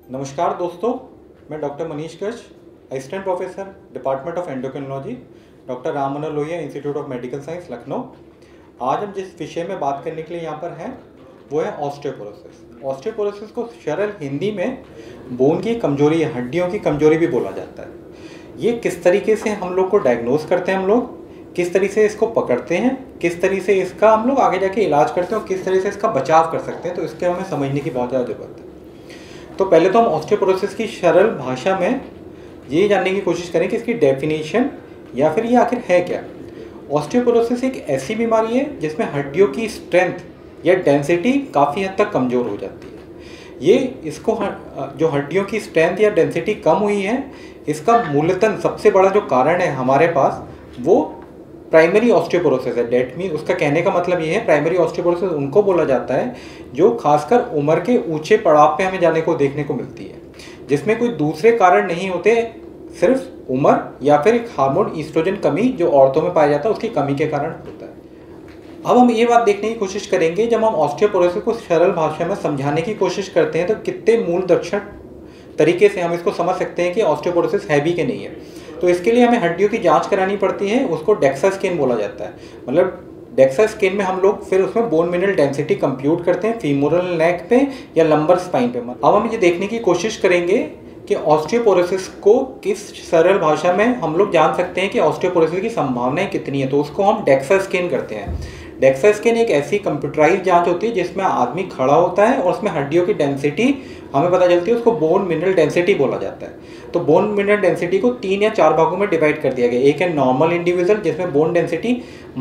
नमस्कार दोस्तों, मैं doctor Manish Gach, assistant professor department of endocrinology, doctor Ram Manohar Lohia institute of medical science Lucknow. आज हम जिस विषय में बात करने के लिए यहाँ पर हैं वो है ऑस्टियोपोरोसिस। ऑस्टियोपोरोसिस को सरल हिंदी में बोन की कमजोरी या हड्डियों की कमजोरी भी बोला जाता है। ये किस तरीके से हम लोग को डायग्नोज करते हैं, हम लोग किस तरीके से इसको पकड़ते हैं, किस तरीके से इसका हम लोग आगे जाके इलाज करते हैं और किस तरीके से इसका बचाव कर सकते हैं, तो इसके हमें समझने की बहुत ज़्यादा ज़रूरत है। तो पहले तो हम ऑस्टियोपोरोसिस की सरल भाषा में ये जानने की कोशिश करें कि इसकी डेफिनेशन या फिर ये आखिर है क्या। ऑस्टियोपोरोसिस एक ऐसी बीमारी है जिसमें हड्डियों की स्ट्रेंथ या डेंसिटी काफ़ी हद तक कमज़ोर हो जाती है। ये इसको जो हड्डियों की स्ट्रेंथ या डेंसिटी कम हुई है, इसका मूलतन सबसे बड़ा जो कारण है हमारे पास वो प्राइमरी ऑस्टियोपोरोसिस है। डेट मीन उसका कहने का मतलब ये है, प्राइमरी ऑस्टियोपोरोसिस उनको बोला जाता है जो खासकर उम्र के ऊंचे पड़ाव पे हमें जाने को देखने को मिलती है, जिसमें कोई दूसरे कारण नहीं होते, सिर्फ उम्र या फिर एक हार्मोन ईस्ट्रोजन कमी जो औरतों में पाया जाता है उसकी कमी के कारण होता है। अब हम ये बात देखने की कोशिश करेंगे, जब हम ऑस्टियोपोरोसिस को सरल भाषा में समझाने की कोशिश करते हैं तो कितने मूल लक्षण तरीके से हम इसको समझ सकते हैं कि ऑस्टियोपोरोसिस है भी कि नहीं है। तो इसके लिए हमें हड्डियों की जांच करानी पड़ती है, उसको डेक्सा स्कैन बोला जाता है। मतलब डेक्सा स्कैन में हम लोग फिर उसमें बोन मिनरल डेंसिटी कंप्यूट करते हैं फीमोरल नेक पे या लंबर स्पाइन पे। अब हम ये देखने की कोशिश करेंगे कि ऑस्टियोपोरोसिस को किस सरल भाषा में हम लोग जान सकते हैं कि ऑस्टियोपोरोसिस की संभावनाएं कितनी है, तो उसको हम डेक्सा स्कैन करते हैं। डेक्सा स्कैन एक ऐसी कंप्यूटराइज जांच होती है जिसमें आदमी खड़ा होता है और उसमें हड्डियों की डेंसिटी हमें पता चलती है, उसको बोन मिनरल डेंसिटी बोला जाता है। तो बोन मिनरल डेंसिटी को 3 या 4 भागों में डिवाइड कर दिया गया। एक है नॉर्मल इंडिविजुअल जिसमें बोन डेंसिटी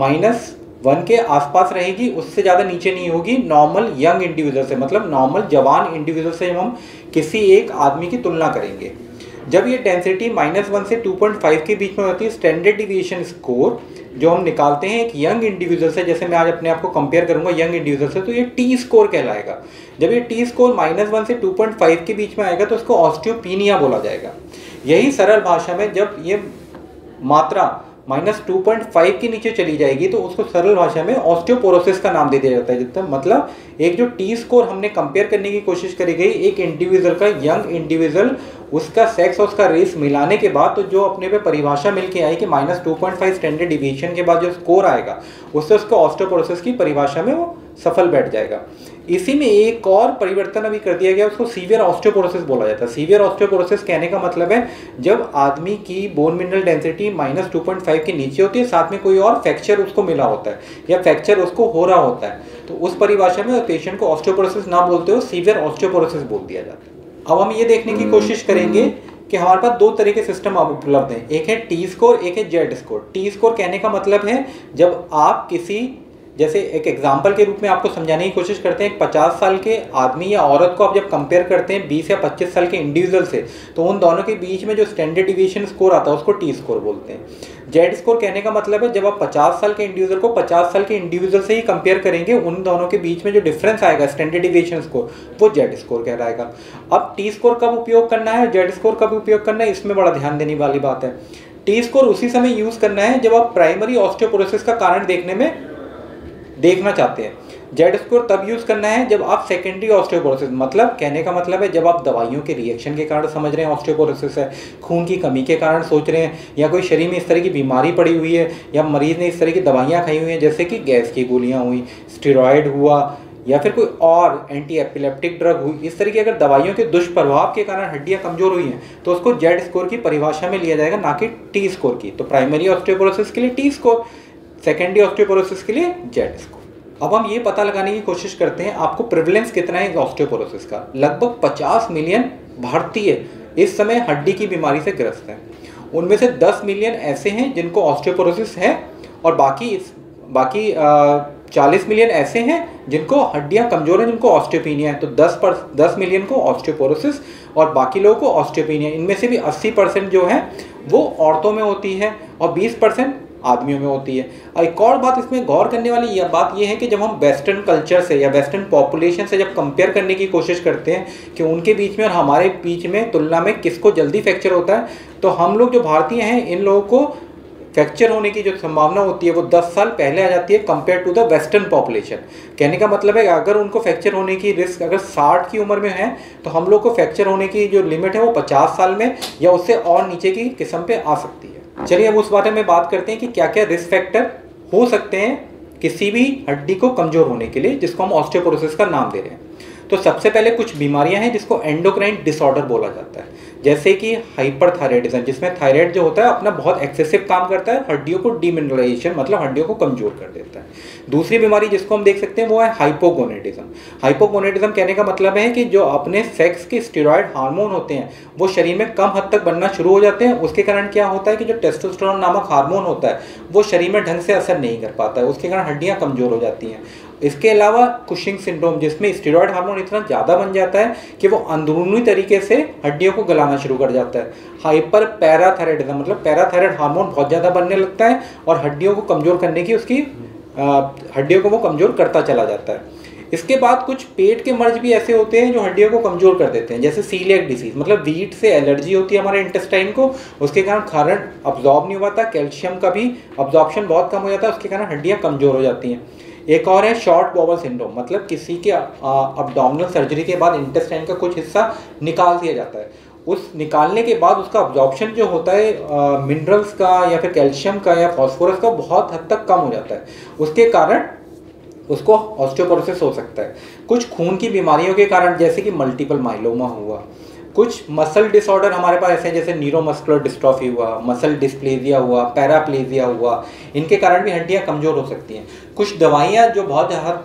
-1 के आसपास रहेगी, उससे ज़्यादा नीचे नहीं होगी। नॉर्मल यंग इंडिविजुअल से, मतलब नॉर्मल जवान इंडिविजुअल से हम किसी एक आदमी की तुलना करेंगे। जब ये डेंसिटी -1 से 2.5 के बीच में होती है, स्टैंडर्ड डिविएशन स्कोर जो हम निकालते हैं एक यंग इंडिविजुअल से, जैसे मैं आज अपने आप को कंपेयर करूंगा यंग इंडिविजुअल से, तो ये टी स्कोर कहलाएगा। जब ये टी स्कोर -1 से 2.5 के बीच में आएगा तो उसको ऑस्टियोपीनिया बोला जाएगा। यही सरल भाषा में जब ये मात्रा -2.5 के नीचे चली जाएगी तो उसको सरल भाषा में ऑस्टियोपोरोसिस का नाम दे दिया जाता है। जितना मतलब एक जो टी स्कोर हमने कंपेयर करने की कोशिश करी गई एक इंडिविजुअल का, यंग इंडिविजुअल, उसका सेक्स और उसका रेस मिलाने के बाद तो जो अपने पे परिभाषा मिलके आई कि -2.5 स्टैंडर्ड डिविएशन के बाद जो स्कोर आएगा उससे उसको ऑस्टियोपोरोसिस की परिभाषा में वो सफल बैठ जाएगा। इसी में एक और परिवर्तन अभी कर दिया गया, उसको सीवियर ऑस्टियोपोरोसिस बोला जाता है। सीवियर ऑस्टियोपोरोसिस कहने का मतलब है जब आदमी की बोन मिनरल डेंसिटी -2.5 के नीचे होती है, साथ में कोई और फ्रैक्चर उसको मिला होता है या फ्रैक्चर उसको हो रहा होता है, तो उस परिभाषा में पेशेंट को ऑस्टियोपोरोसिस ना बोलते हो सीवियर ऑस्टियोपोरोसिस बोल दिया जाता है। अब हम ये देखने की कोशिश करेंगे कि हमारे पास 2 तरह के सिस्टम उपलब्ध हैं, एक है टी स्कोर, एक है जेड स्कोर। टी स्कोर कहने का मतलब है जब आप किसी, जैसे एक एग्जाम्पल के रूप में आपको समझाने की कोशिश करते हैं, 50 साल के आदमी या औरत को आप जब कंपेयर करते हैं 20 या 25 साल के इंडिविजुअल से, तो उन दोनों के बीच में जो स्टैंडर्ड डिविएशन स्कोर आता है उसको टी स्कोर बोलते हैं। जेड स्कोर कहने का मतलब है जब आप 50 साल के इंडिविजुअल को 50 साल के इंडिविजुअल से ही कंपेयर करेंगे, उन दोनों के बीच में जो डिफरेंस आएगा स्टैंडर्ड डिविएशन स्कोर, वो जेड स्कोर कहलाएगा। अब टी स्कोर कब उपयोग करना है और जेड स्कोर कब उपयोग करना है, इसमें बड़ा ध्यान देने वाली बात है। टी स्कोर उसी समय यूज करना है जब आप प्राइमरी ऑस्टियोपोरोसिस का कारण देखना चाहते हैं। जेड स्कोर तब यूज करना है जब आप सेकेंडरी ऑस्टियोपोरोसिस, मतलब कहने का मतलब है जब आप दवाइयों के रिएक्शन के कारण समझ रहे हैं ऑस्टियोपोरोसिस है, खून की कमी के कारण सोच रहे हैं, या कोई शरीर में इस तरह की बीमारी पड़ी हुई है, या मरीज ने इस तरह की दवाइयाँ खाई हुई हैं जैसे कि गैस की गोलियाँ हुई, स्टेरॉयड हुआ, या फिर कोई और एंटी एपिलेप्टिक ड्रग हुई, इस तरह की अगर दवाइयों के दुष्प्रभाव के कारण हड्डियाँ कमजोर हुई हैं तो उसको जेड स्कोर की परिभाषा में लिया जाएगा, ना कि टी स्कोर की। तो प्राइमरी ऑस्टियोपोरोसिस के लिए टी स्कोर, सेकेंडरी ऑस्टियोपोरोसिस के लिए जेड स्कोर। अब हम ये पता लगाने की कोशिश करते हैं आपको प्रिवलेंस कितना है ऑस्टियोपोरोसिस का। लगभग 50 मिलियन भारतीय इस समय हड्डी की बीमारी से ग्रस्त हैं। उनमें से 10 मिलियन ऐसे हैं जिनको ऑस्टियोपोरोसिस है और बाकी 40 मिलियन ऐसे हैं जिनको हड्डियां कमजोर हैं, जिनको ऑस्टियोपीनिया है। तो 10 मिलियन को ऑस्टियोपोरोसिस और बाकी लोगों को ऑस्टियोपीनिया। इनमें से भी 80% जो है वो औरतों में होती है और 20% आदमियों में होती है। और एक और बात इसमें गौर करने वाली यह बात यह है कि जब हम वेस्टर्न कल्चर से या वेस्टर्न पॉपुलेशन से जब कंपेयर करने की कोशिश करते हैं कि उनके बीच में और हमारे बीच में तुलना में किसको जल्दी फ्रैक्चर होता है, तो हम लोग जो भारतीय हैं इन लोगों को फ्रैक्चर होने की जो संभावना होती है वो 10 साल पहले आ जाती है compare to the western population. कहने का मतलब है अगर उनको फ्रैक्चर होने की रिस्क अगर 60 की उम्र में है तो हम लोग को फ्रैक्चर होने की जो लिमिट है वो 50 साल में या उससे और नीचे की किस्म पे आ सकती है। चलिए अब उस बारे में बात करते हैं कि क्या क्या रिस्क फैक्टर हो सकते हैं किसी भी हड्डी को कमज़ोर होने के लिए, जिसको हम ऑस्टियोपोरोसिस का नाम दे रहे हैं। तो सबसे पहले कुछ बीमारियां हैं जिसको एंडोक्राइन डिसऑर्डर बोला जाता है, जैसे कि हाइपरथायराइडिज्म, जिसमें थायराइड जो होता है अपना बहुत एक्सेसिव काम करता है, हड्डियों को डीमिनरलाइजेशन मतलब हड्डियों को कमजोर कर देता है। दूसरी बीमारी जिसको हम देख सकते हैं वो है हाइपोगोनेडिज्म। हाइपोगोनेडिज्म कहने का मतलब है कि जो अपने सेक्स के स्टेरॉयड हार्मोन होते हैं वो शरीर में कम हद तक बनना शुरू हो जाते हैं। उसके कारण क्या होता है कि जो टेस्टोस्टेरोन नामक हार्मोन होता है वो शरीर में ढंग से असर नहीं कर पाता है, उसके कारण हड्डियाँ कमजोर हो जाती हैं। इसके अलावा कुशिंग सिंड्रोम, जिसमें स्टेरॉयड हार्मोन इतना ज़्यादा बन जाता है कि वो अंदरूनी तरीके से हड्डियों को गलाना शुरू कर जाता है। हाइपर पैराथायराइडिज्म मतलब पैराथायराइड हार्मोन बहुत ज़्यादा बनने लगता है और हड्डियों को कमज़ोर करने की हड्डियों को वो कमज़ोर करता चला जाता है। इसके बाद कुछ पेट के मर्ज भी ऐसे होते हैं जो हड्डियों को कमज़ोर कर देते हैं, जैसे सीलिएक डिसीज मतलब वीट से एलर्जी होती है हमारे इंटेस्टाइन को, उसके कारण खारण अब्जॉर्ब नहीं हुआ था, कैल्शियम का भी अब्जॉर्प्शन बहुत कम हो जाता है, उसके कारण हड्डियाँ कमज़ोर हो जाती हैं। एक और है शॉर्ट बॉवल सिंड्रोम, मतलब किसी के अब्डोमिनल सर्जरी के बाद इंटेस्टाइन का कुछ हिस्सा निकाल दिया जाता है, उस निकालने के बाद उसका अब्जॉर्प्शन जो होता है मिनरल्स का या फिर कैल्शियम का या फॉस्फोरस का बहुत हद तक कम हो जाता है, उसके कारण उसको ऑस्टियोपोरोसिस हो सकता है। कुछ खून की बीमारियों के कारण जैसे कि मल्टीपल माइलोमा हुआ, कुछ मसल डिसऑर्डर हमारे पास ऐसे हैं जैसे न्यूरोमस्कुलर डिस्ट्रॉफी हुआ, मसल डिस्प्लेजिया हुआ, पैराप्लेजिया हुआ, इनके कारण भी हड्डियाँ कमज़ोर हो सकती हैं। कुछ दवाइयाँ जो बहुत हद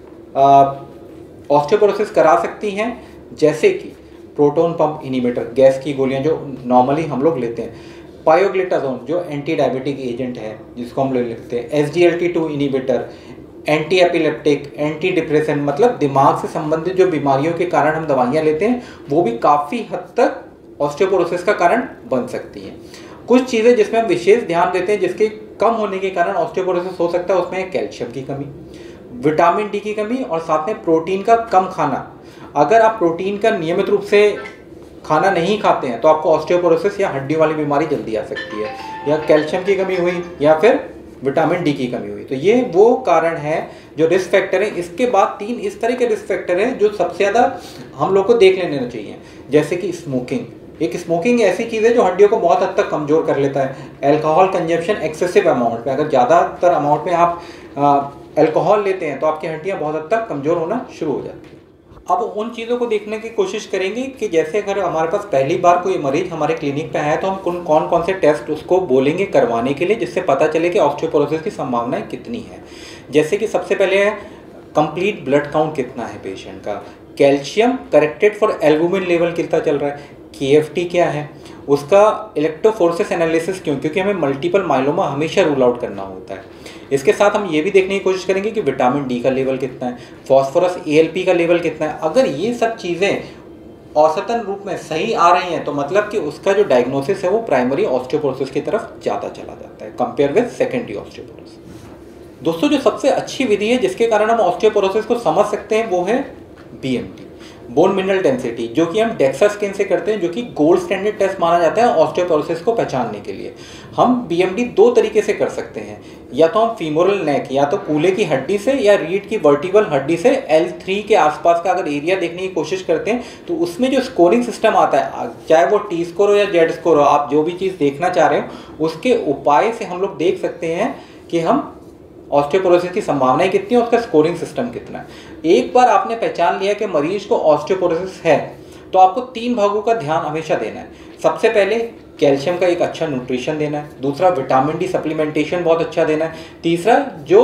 तक ऑस्टियोपोरोसिस करा सकती हैं, जैसे कि प्रोटॉन पंप इनहिबिटर, गैस की गोलियाँ जो नॉर्मली हम लोग लेते हैं, पायोग्लिटाजोन जो एंटी डायबिटिक एजेंट है जिसको हम लोग लिखते हैं, SGLT2 inhibitor, anti epileptic, anti depression मतलब दिमाग से संबंधित जो बीमारियों के कारण हम दवाइयाँ लेते हैं वो भी काफ़ी हद तक ऑस्टियोपोरोसिस का कारण बन सकती हैं। कुछ चीज़ें जिसमें हम विशेष ध्यान देते हैं जिसके कम होने के कारण ऑस्टियोपोरोसिस हो सकता है, उसमें है कैल्शियम की कमी, विटामिन डी की कमी और साथ में प्रोटीन का कम खाना। अगर आप प्रोटीन का नियमित रूप से खाना नहीं खाते हैं तो आपको ऑस्टियोपोरोसिस या हड्डी वाली बीमारी जल्दी आ सकती है, या कैल्शियम की कमी हुई या फिर विटामिन डी की कमी हुई। तो ये वो कारण है जो रिस्क फैक्टर है। इसके बाद 3 इस तरह के रिस्क फैक्टर हैं जो सबसे ज़्यादा हम लोग को देख लेना चाहिए, जैसे कि स्मोकिंग। एक स्मोकिंग ऐसी चीज़ है जो हड्डियों को बहुत हद तक कमज़ोर कर लेता है। अल्कोहल कंजप्शन एक्सेसिव अमाउंट में, अगर ज़्यादातर अमाउंट में आप अल्कोहल लेते हैं तो आपकी हड्डियाँ बहुत हद तक कमज़ोर होना शुरू हो जाती हैं। अब उन चीज़ों को देखने की कोशिश करेंगे कि जैसे अगर हमारे पास पहली बार कोई मरीज हमारे क्लिनिक पे आया तो हम कौन कौन से टेस्ट उसको बोलेंगे करवाने के लिए, जिससे पता चले कि ऑस्टियोपोरोसिस की संभावनाएं कितनी है। जैसे कि सबसे पहले है कंप्लीट ब्लड काउंट कितना है पेशेंट का, calcium corrected for albumin level कितना चल रहा है, KFT क्या है, उसका इलेक्ट्रोफोरेसिस एनालिसिस क्योंकि हमें मल्टीपल माइलोमा हमेशा रूल आउट करना होता है। इसके साथ हम ये भी देखने की कोशिश करेंगे कि विटामिन डी का लेवल कितना है, फॉस्फोरस ALP का लेवल कितना है। अगर ये सब चीज़ें औसतन रूप में सही आ रही हैं तो मतलब कि उसका जो डायग्नोसिस है वो प्राइमरी ऑस्टियोपोरोसिस की तरफ ज़्यादा चला जाता है कंपेयर विद सेकेंडरी ऑस्टियोपोरोसिस। दोस्तों जो सबसे अच्छी विधि है जिसके कारण हम ऑस्टियोपोरोसिस को समझ सकते हैं वो है BMD, बोन मिनरल डेंसिटी, जो कि हम डेक्सा स्कैन से करते हैं, जो कि गोल्ड स्टैंडर्ड टेस्ट माना जाता है ऑस्टियोपोरोसिस को पहचानने के लिए। हम BMD 2 तरीके से कर सकते हैं, या तो हम फीमोरल नेक या तो कूल्हे की हड्डी से या रीढ़ की वर्टिबल हड्डी से L3 के आसपास का अगर एरिया देखने की कोशिश करते हैं तो उसमें जो स्कोरिंग सिस्टम आता है, चाहे वो T स्कोर हो या Z स्कोर हो, आप जो भी चीज़ देखना चाह रहे हो उसके उपाय से हम लोग देख सकते हैं कि हम ऑस्टियोपोरोसिस की संभावनाएं कितनी है, उसका स्कोरिंग सिस्टम कितना है। एक बार आपने पहचान लिया कि मरीज को ऑस्टियोपोरोसिस है तो आपको 3 भागों का ध्यान हमेशा देना है। सबसे पहले कैल्शियम का एक अच्छा न्यूट्रिशन देना है, दूसरा विटामिन डी सप्लीमेंटेशन बहुत अच्छा देना है, तीसरा जो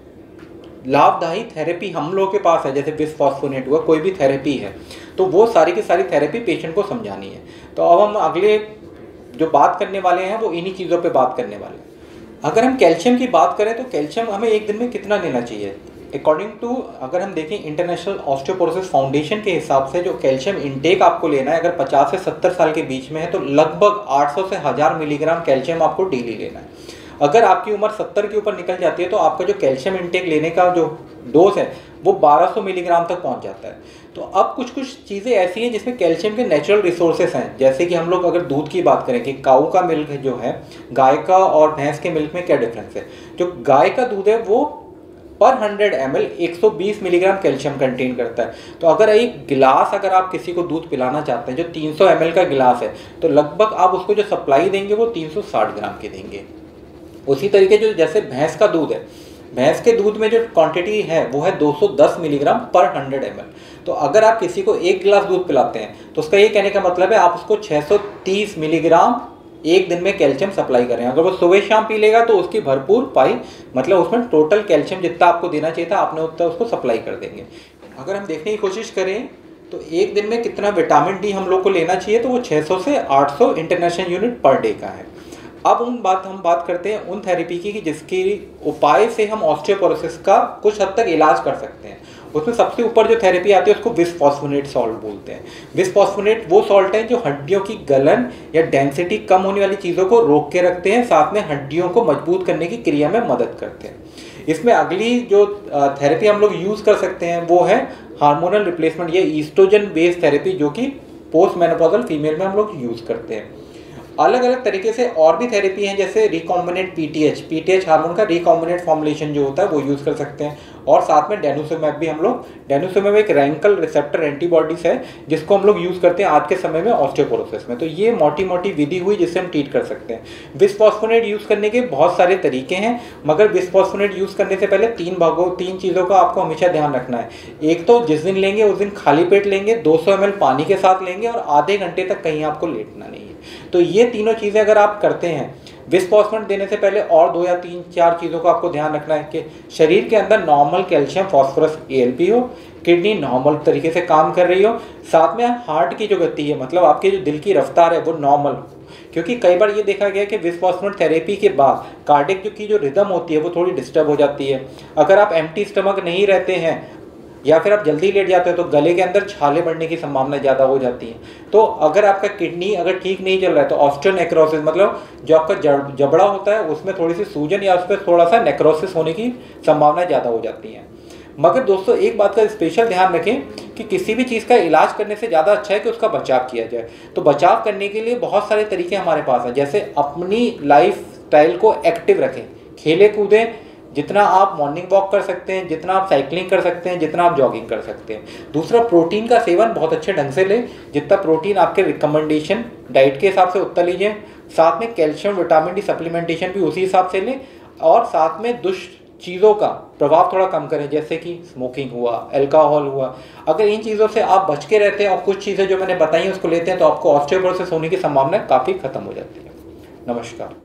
लाभदायी थेरेपी हम लोगों के पास है जैसे बिसफॉस्फोनेट हुआ, कोई भी थेरेपी है तो वो सारी की सारी थेरेपी पेशेंट को समझानी है। तो अब हम अगले जो बात करने वाले हैं वो इन्हीं चीज़ों पे बात करने वाले हैं। अगर हम कैल्शियम की बात करें तो कैल्शियम हमें एक दिन में कितना लेना चाहिए, अकॉर्डिंग टू अगर हम देखें इंटरनेशनल ऑस्टियोपोरोसिस फाउंडेशन के हिसाब से जो कैल्शियम इंटेक आपको लेना है अगर 50 से 70 साल के बीच में है तो लगभग 800 से 1000 मिलीग्राम कैल्शियम आपको डेली लेना है। अगर आपकी उम्र 70 के ऊपर निकल जाती है तो आपका जो कैल्शियम इंटेक लेने का जो डोज है वो 1200 मिलीग्राम तक पहुंच जाता है। तो अब कुछ कुछ चीज़ें ऐसी हैं जिसमें कैल्शियम के नेचुरल रिसोर्सेस हैं, जैसे कि हम लोग अगर दूध की बात करें कि काऊ का मिल्क जो है, गाय का और भैंस के मिल्क में क्या डिफरेंस है। जो गाय का दूध है वो पर 100 ml 120 मिलीग्राम कैल्शियम कंटेन करता है। तो अगर एक गिलास अगर आप किसी को दूध पिलाना चाहते हैं जो 300 ml का गिलास है, तो लगभग आप उसको जो सप्लाई देंगे वो 360 ग्राम की देंगे। उसी तरीके जो जैसे भैंस का दूध है, भैंस के दूध में जो क्वांटिटी है वो है 210 मिलीग्राम पर 100 ml। तो अगर आप किसी को एक गिलास दूध पिलाते हैं तो उसका ये कहने का मतलब है आप उसको 630 मिलीग्राम एक दिन में कैल्शियम सप्लाई करें। अगर वो सुबह शाम पी लेगा तो उसकी भरपूर पाई, मतलब उसमें टोटल कैल्शियम जितना आपको देना चाहिए था आपने उतना उसको सप्लाई कर देंगे। अगर हम देखने की कोशिश करें तो एक दिन में कितना विटामिन डी हम लोग को लेना चाहिए, तो वो 600 से 800 इंटरनेशनल यूनिट पर डे का है। अब हम बात करते हैं उन थेरेपी की जिसकी उपाय से हम ऑस्टियोपोरोसिस का कुछ हद तक इलाज कर सकते हैं। उसमें सबसे ऊपर जो थेरेपी आती है उसको बिसफॉस्फोनेट सॉल्ट बोलते हैं। बिसफॉस्फोनेट वो सॉल्ट है जो हड्डियों की गलन या डेंसिटी कम होने वाली चीज़ों को रोक के रखते हैं, साथ में हड्डियों को मजबूत करने की क्रिया में मदद करते हैं। इसमें अगली जो थेरेपी हम लोग यूज़ कर सकते हैं वो है हार्मोनल रिप्लेसमेंट या ईस्ट्रोजन बेस्ड थेरेपी, जो कि पोस्ट मेनोपॉजल फीमेल में हम लोग यूज़ करते हैं। अलग अलग तरीके से और भी थेरेपी हैं, जैसे रिकॉम्बिनेंट पीटीएच हार्मोन का रिकॉम्बिनेंट फॉर्मुलेशन जो होता है वो यूज़ कर सकते हैं। और साथ में डेनुसुमेब भी हम लोग, डेनुसुमेब एक रैंकल रिसेप्टर एंटीबॉडीज है जिसको हम लोग यूज़ करते हैं आज के समय में ऑस्टियोपोरोसिस में। तो ये मोटी मोटी विधि हुई जिससे हम ट्रीट कर सकते हैं। बिसफॉस्फोनेट यूज़ करने के बहुत सारे तरीके हैं, मगर बिसफॉस्फोनेट यूज़ करने से पहले तीन चीज़ों का आपको हमेशा ध्यान रखना है। एक तो जिस दिन लेंगे उस दिन खाली पेट लेंगे, 200 ml पानी के साथ लेंगे और आधे घंटे तक कहीं आपको लेटना नहीं है। तो ये तीनों चीज़ें अगर आप करते हैं, बिसफॉस्फोनेट देने से पहले और 2 या 3-4 चीज़ों को आपको ध्यान रखना है कि शरीर के अंदर नॉर्मल कैल्शियम फॉस्फोरस ALP हो, किडनी नॉर्मल तरीके से काम कर रही हो, साथ में हार्ट की जो गति है, मतलब आपके जो दिल की रफ्तार है वो नॉर्मल हो। क्योंकि कई बार ये देखा गया कि बिसफॉस्फोनेट थेरेपी के बाद कार्डियक की जो रिदम होती है वो थोड़ी डिस्टर्ब हो जाती है। अगर आप एम्प्टी स्टमक नहीं रहते हैं या फिर आप जल्दी लेट जाते हो तो गले के अंदर छाले बढ़ने की संभावना ज़्यादा हो जाती है। तो अगर आपका किडनी अगर ठीक नहीं चल रहा है तो ऑस्टियोनेक्रोसिस, मतलब जो आपका जबड़ा होता है उसमें थोड़ी सी सूजन या उस पर थोड़ा सा नेक्रोसिस होने की संभावना ज़्यादा हो जाती है। मगर दोस्तों एक बात का स्पेशल ध्यान रखें कि किसी भी चीज़ का इलाज करने से ज़्यादा अच्छा है कि उसका बचाव किया जाए। तो बचाव करने के लिए बहुत सारे तरीके हमारे पास हैं, जैसे अपनी लाइफ स्टाइल को एक्टिव रखें, खेलें कूदें, जितना आप मॉर्निंग वॉक कर सकते हैं, जितना आप साइकिलिंग कर सकते हैं, जितना आप जॉगिंग कर सकते हैं। दूसरा, प्रोटीन का सेवन बहुत अच्छे ढंग से लें, जितना प्रोटीन आपके रिकमेंडेशन डाइट के हिसाब से उतना लीजिए। साथ में कैल्शियम विटामिन डी सप्लीमेंटेशन भी उसी हिसाब से लें, और साथ में दुष्ट चीज़ों का प्रभाव थोड़ा कम करें, जैसे कि स्मोकिंग हुआ, अल्कोहल हुआ। अगर इन चीज़ों से आप बच के रहते हैं और कुछ चीज़ें जो मैंने बताई उसको लेते हैं तो आपको ऑस्टियोपोरोसिस होने की संभावना काफ़ी खत्म हो जाती है। नमस्कार।